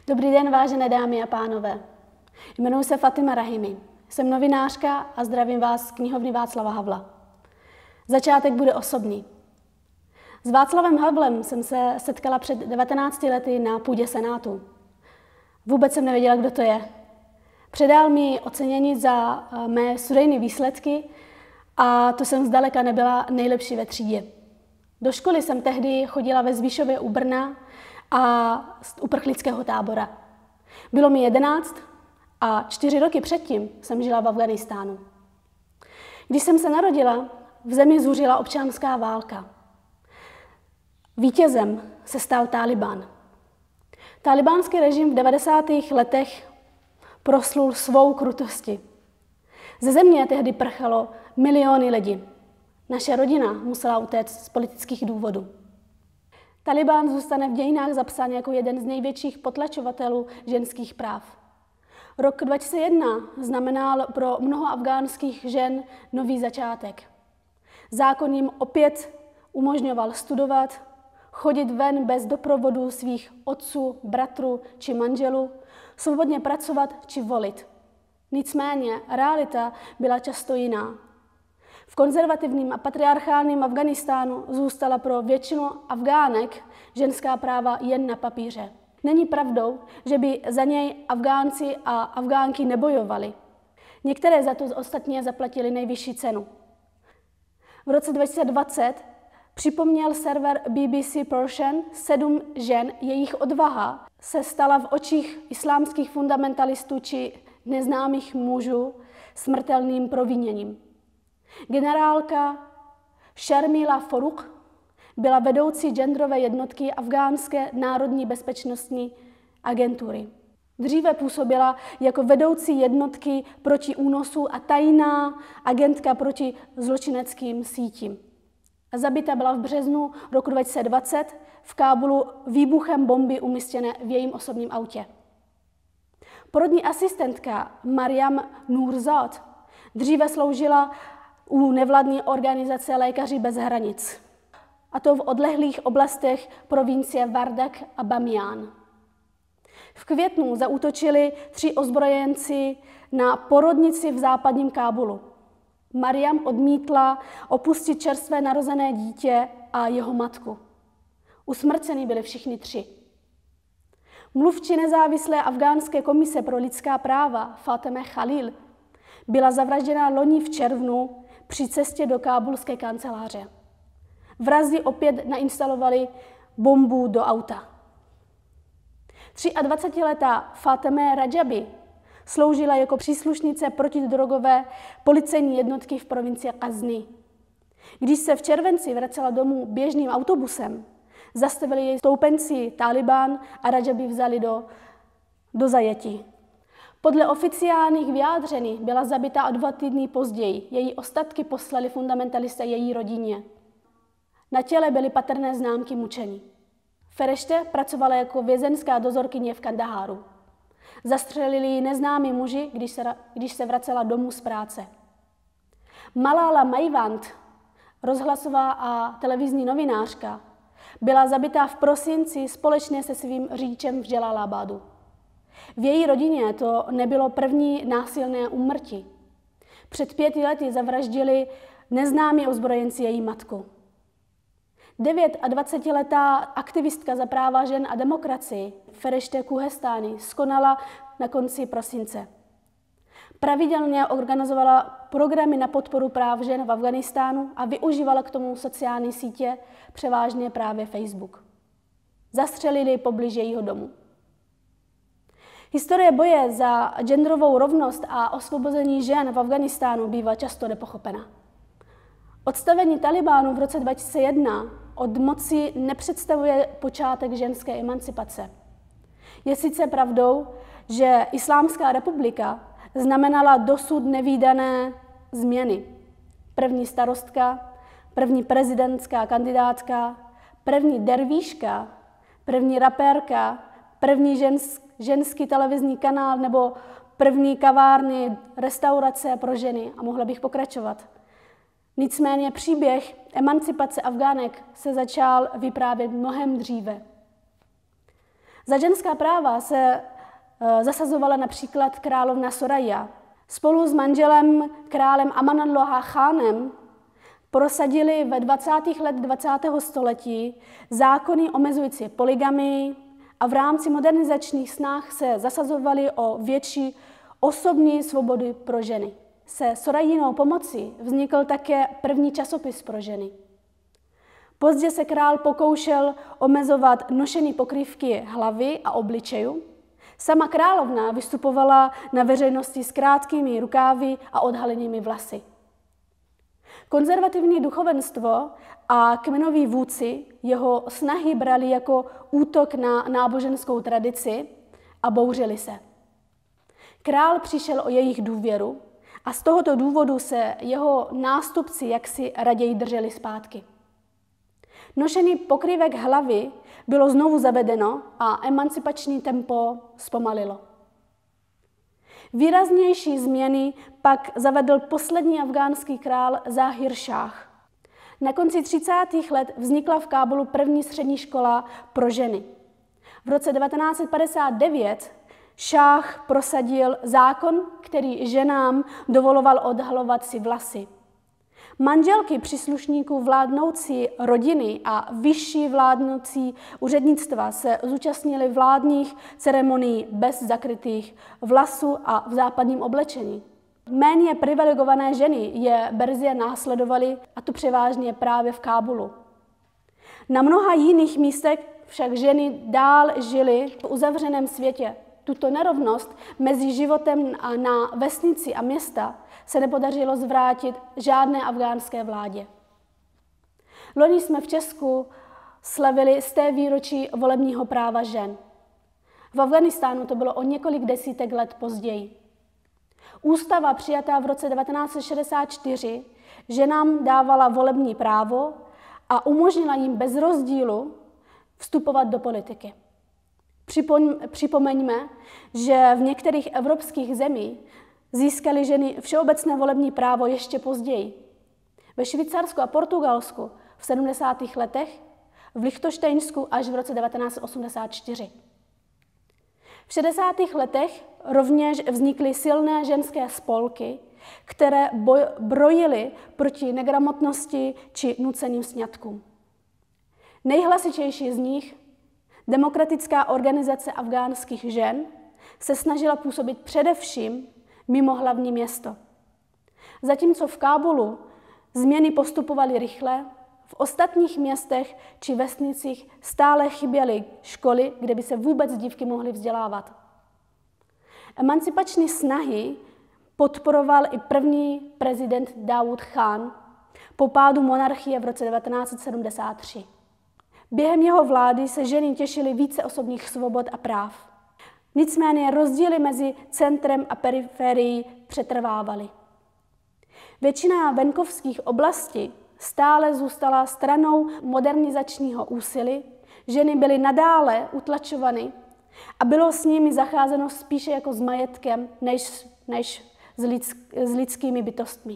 Dobrý den, vážené dámy a pánové. Jmenuji se Fatima Rahimi. Jsem novinářka a zdravím vás z knihovny Václava Havla. Začátek bude osobní. S Václavem Havlem jsem se setkala před 19 lety na půdě Senátu. Vůbec jsem nevěděla, kdo to je. Předal mi ocenění za mé studijní výsledky a to jsem zdaleka nebyla nejlepší ve třídě. Do školy jsem tehdy chodila ve Zvíšově u Brna a z uprchlického tábora. Bylo mi 11 a 4 roky předtím jsem žila v Afghánistánu. Když jsem se narodila, v zemi zuřila občanská válka. Vítězem se stal Tálibán. Tálibánský režim v 90. letech proslul svou krutostí. Ze země tehdy prchalo miliony lidí. Naše rodina musela utéct z politických důvodů. Tálibán zůstane v dějinách zapsán jako jeden z největších potlačovatelů ženských práv. Rok 2001 znamenal pro mnoho afgánských žen nový začátek. Zákon jim opět umožňoval studovat, chodit ven bez doprovodu svých otců, bratrů či manželů, svobodně pracovat či volit. Nicméně realita byla často jiná. V konzervativním a patriarchálním Afghánistánu zůstala pro většinu Afgánek ženská práva jen na papíře. Není pravdou, že by za něj Afgánci a Afgánky nebojovali. Některé za to ostatně zaplatili nejvyšší cenu. V roce 2020 připomněl server BBC Persian 7 žen, jejich odvaha se stala v očích islámských fundamentalistů či neznámých mužů smrtelným proviněním. Generálka Sharmila Farooq byla vedoucí genderové jednotky afgánské národní bezpečnostní agentury. Dříve působila jako vedoucí jednotky proti únosu a tajná agentka proti zločineckým sítím. Zabita byla v březnu roku 2020 v Kábulu výbuchem bomby umístěné v jejím osobním autě. Porodní asistentka Mariam Nurzad dříve sloužila u nevládní organizace Lékaři bez hranic, a to v odlehlých oblastech provincie Wardak a Bamiyan. V květnu zaútočili 3 ozbrojenci na porodnici v západním Kábulu. Mariam odmítla opustit čerstvé narozené dítě a jeho matku. Usmrceni byli všichni 3. Mluvčí nezávislé afgánské komise pro lidská práva Fatemeh Khalil byla zavražděna loni v červnu při cestě do kábulské kanceláře. Vrazi opět nainstalovali bombu do auta. 23letá Fatemeh Rajabi sloužila jako příslušnice protidrogové policejní jednotky v provincii Ghazni. Když se v červenci vracela domů běžným autobusem, zastavili jej stoupenci Tálibán a Rajabi vzali do zajetí. Podle oficiálních vyjádření byla zabita o 2 týdny později. Její ostatky poslali fundamentalisté její rodině. Na těle byly patrné známky mučení. Ferešte pracovala jako vězenská dozorkyně v Kandaháru. Zastřelili ji neznámí muži, když se vracela domů z práce. Malala Maivand, rozhlasová a televizní novinářka, byla zabitá v prosinci společně se svým řidičem v Jalalabadu. V její rodině to nebylo první násilné úmrtí. Před 5 lety zavraždili neznámí ozbrojenci její matku. 29letá aktivistka za práva žen a demokracii Ferešte Kuhestáni skonala na konci prosince. Pravidelně organizovala programy na podporu práv žen v Afghánistánu a využívala k tomu sociální sítě, převážně právě Facebook. Zastřelili poblíž jejího domu. Historie boje za genderovou rovnost a osvobození žen v Afghánistánu bývá často nepochopena. Odstavení Talibánu v roce 2001 od moci nepředstavuje počátek ženské emancipace. Je sice pravdou, že Islámská republika znamenala dosud nevídané změny. První starostka, první prezidentská kandidátka, první dervíška, první rapérka, první ženský televizní kanál nebo první kavárny, restaurace pro ženy a mohla bych pokračovat. Nicméně příběh emancipace Afgánek se začal vyprávět mnohem dříve. Za ženská práva se zasazovala například královna Soraya. Spolu s manželem králem Amanullah Khánem prosadili ve 20. letech 20. století zákony omezující polygamii a v rámci modernizačních snah se zasazovali o větší osobní svobodu pro ženy. Se Sorayinou pomocí vznikl také první časopis pro ženy. Později se král pokoušel omezovat nošení pokrývky hlavy a obličeju. Sama královna vystupovala na veřejnosti s krátkými rukávy a odhalenými vlasy. Konzervativní duchovenstvo a kmenoví vůdci jeho snahy brali jako útok na náboženskou tradici a bouřili se. Král přišel o jejich důvěru a z tohoto důvodu se jeho nástupci jaksi raději drželi zpátky. Nošení pokrývek hlavy bylo znovu zavedeno a emancipační tempo zpomalilo. Výraznější změny pak zavedl poslední afghánský král Zahir Šáh. Na konci 30. let vznikla v Kábulu první střední škola pro ženy. V roce 1959 Šáh prosadil zákon, který ženám dovoloval odhalovat si vlasy. Manželky příslušníků vládnoucí rodiny a vyšší vládnoucí úřednictva se zúčastnily vládních ceremonií bez zakrytých vlasů a v západním oblečení. Méně privilegované ženy je brzy následovaly, a to převážně právě v Kábulu. Na mnoha jiných místech však ženy dál žily v uzavřeném světě. Tuto nerovnost mezi životem na vesnici a města se nepodařilo zvrátit žádné afghánské vládě. Loni jsme v Česku slavili 100. výročí volebního práva žen. V Afghánistánu to bylo o několik desítek let později. Ústava přijatá v roce 1964 ženám dávala volební právo a umožnila jim bez rozdílu vstupovat do politiky. Připomeňme, že v některých evropských zemích získaly ženy všeobecné volební právo ještě později. Ve Švýcarsku a Portugalsku v 70. letech, v Lichtenštejnsku až v roce 1984. V 60. letech rovněž vznikly silné ženské spolky, které brojily proti negramotnosti či nuceným sňatkům. Nejhlasitější z nich, Demokratická organizace afghánských žen, se snažila působit především mimo hlavní město. Zatímco v Kábulu změny postupovaly rychle, v ostatních městech či vesnicích stále chyběly školy, kde by se vůbec dívky mohly vzdělávat. Emancipační snahy podporoval i první prezident Dáud Chán po pádu monarchie v roce 1973. Během jeho vlády se ženy těšily více osobních svobod a práv. Nicméně rozdíly mezi centrem a periferií přetrvávaly. Většina venkovských oblastí stále zůstala stranou modernizačního úsilí, ženy byly nadále utlačovány a bylo s nimi zacházeno spíše jako s majetkem, než s lidskými bytostmi.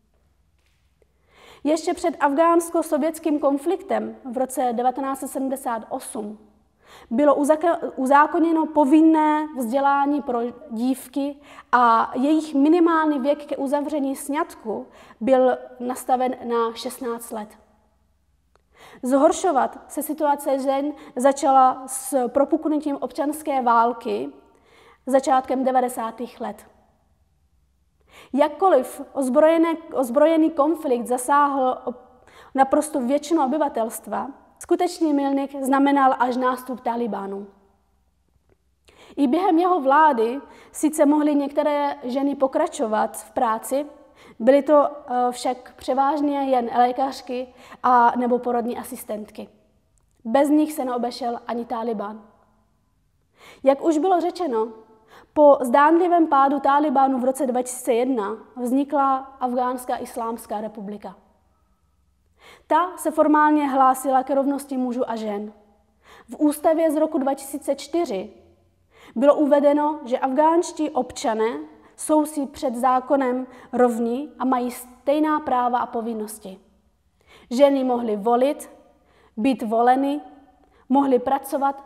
Ještě před afgánsko-sovětským konfliktem v roce 1978 bylo uzákoněno povinné vzdělání pro dívky a jejich minimální věk ke uzavření sňatku byl nastaven na 16 let. Zhoršovat se situace žen začala s propuknutím občanské války začátkem 90. let. Jakkoliv ozbrojený konflikt zasáhl naprosto většinu obyvatelstva, skutečný milník znamenal až nástup Talibánu. I během jeho vlády sice mohly některé ženy pokračovat v práci, byly to však převážně jen lékařky a nebo porodní asistentky. Bez nich se neobešel ani Talibán. Jak už bylo řečeno, po zdánlivém pádu Talibánu v roce 2001 vznikla Afgánská islámská republika. Ta se formálně hlásila k rovnosti mužů a žen. V ústavě z roku 2004 bylo uvedeno, že afgánští občané jsou si před zákonem rovní a mají stejná práva a povinnosti. Ženy mohly volit, být voleny, mohly pracovat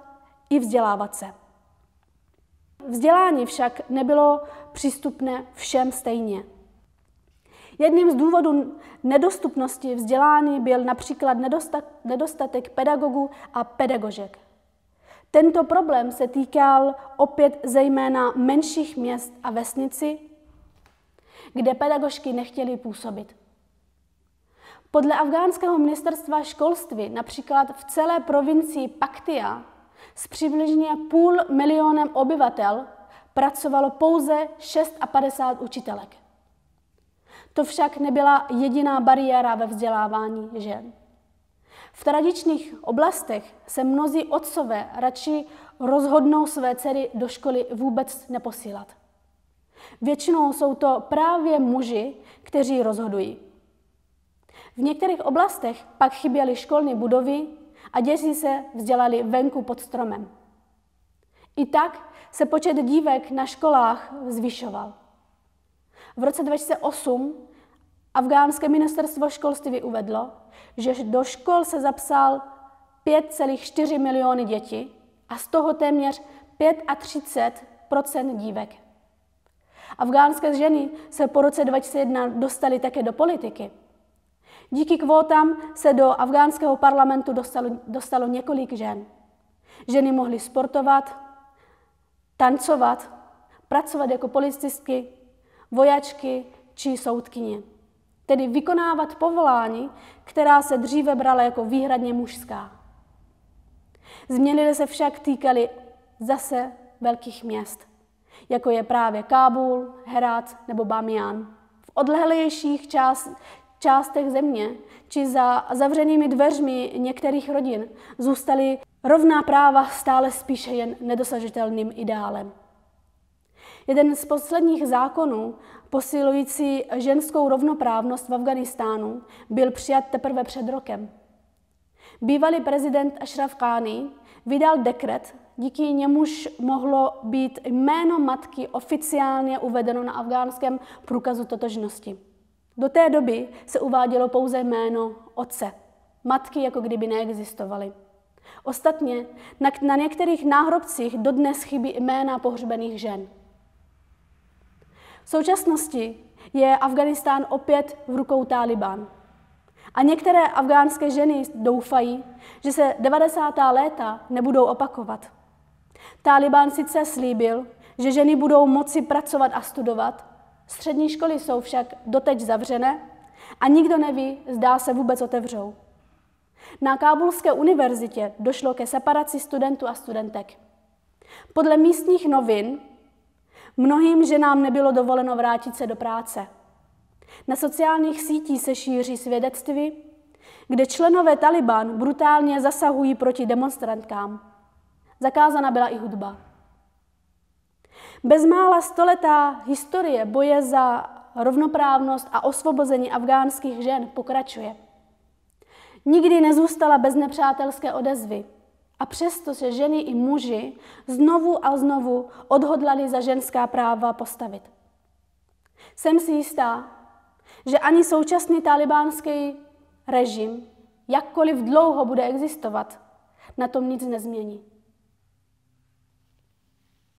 i vzdělávat se. Vzdělání však nebylo přístupné všem stejně. Jedním z důvodů nedostupnosti vzdělání byl například nedostatek pedagogů a pedagožek. Tento problém se týkal opět zejména menších měst a vesnici, kde pedagožky nechtěly působit. Podle afghánského ministerstva školství například v celé provincii Paktia s přibližně 500 000 obyvatel pracovalo pouze 650 učitelek. To však nebyla jediná bariéra ve vzdělávání žen. V tradičních oblastech se mnozí otcové radši rozhodnou své dcery do školy vůbec neposílat. Většinou jsou to právě muži, kteří rozhodují. V některých oblastech pak chyběly školní budovy a děti se vzdělali venku pod stromem. I tak se počet dívek na školách zvyšoval. V roce 2008 afghánské ministerstvo školství uvedlo, že do škol se zapsal 5,4 miliony dětí a z toho téměř 35% dívek. Afghánské ženy se po roce 2001 dostaly také do politiky. Díky kvótám se do afghánského parlamentu dostalo několik žen. Ženy mohly sportovat, tancovat, pracovat jako policistky, vojačky či soudkyně. Tedy vykonávat povolání, která se dříve brala jako výhradně mužská. Změny se však týkaly zase velkých měst, jako je právě Kábul, Herát nebo Bamiyan. V odlehlejších částech země či za zavřenými dveřmi některých rodin zůstaly rovná práva stále spíše jen nedosažitelným ideálem. Jeden z posledních zákonů posilující ženskou rovnoprávnost v Afghánistánu byl přijat teprve před rokem. Bývalý prezident Ashraf Ghani vydal dekret, díky němuž mohlo být jméno matky oficiálně uvedeno na afghánském průkazu totožnosti. Do té doby se uvádělo pouze jméno otce. Matky jako kdyby neexistovaly. Ostatně na některých náhrobcích dodnes chybí jména pohřbených žen. V současnosti je Afghánistán opět v rukou Tálibán. A některé afghánské ženy doufají, že se 90. léta nebudou opakovat. Tálibán sice slíbil, že ženy budou moci pracovat a studovat, střední školy jsou však doteď zavřené a nikdo neví, zda se vůbec otevřou. Na Kábulské univerzitě došlo ke separaci studentů a studentek. Podle místních novin mnohým ženám nebylo dovoleno vrátit se do práce. Na sociálních sítích se šíří svědectví, kde členové Tálibánu brutálně zasahují proti demonstrantkám. Zakázána byla i hudba. Bezmála stoletá historie boje za rovnoprávnost a osvobození afghánských žen pokračuje. Nikdy nezůstala bez nepřátelské odezvy. A přesto se ženy i muži znovu a znovu odhodlali za ženská práva postavit. Jsem si jistá, že ani současný tálibánský režim, jakkoliv dlouho bude existovat, na tom nic nezmění.